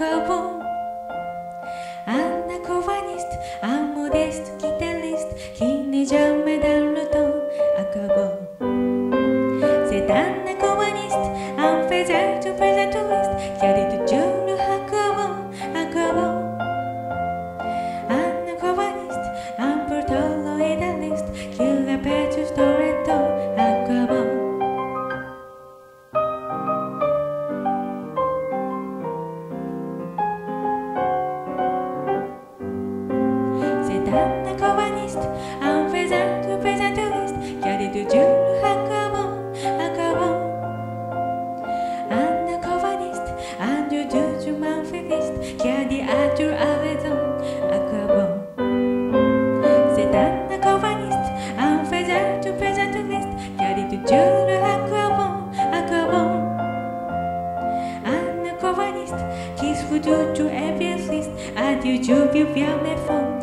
aquabon. Un aquavaniste, un modeste guitariste qui n'est jamais dans le temps. Aquabon. C'est un aquavaniste, un faiseur de présentouriste qui a dit toujours le aquabon, aquabon. Un aquavaniste, un portolo idéaliste qui répète toujours et tout, aquabon. Un aquavaniste, un faiseur de présentouriste qui a dit toujours le aquabon, aquabon. Un aquavaniste, un dieu du manifeste qui a dit à Dieu a raison, aquabon. C'est un aquavaniste, un faiseur de présentouriste qui a dit toujours le aquabon, aquabon. Un aquavaniste qui se fout du tout et bien triste a dit Dieu bien les fonds.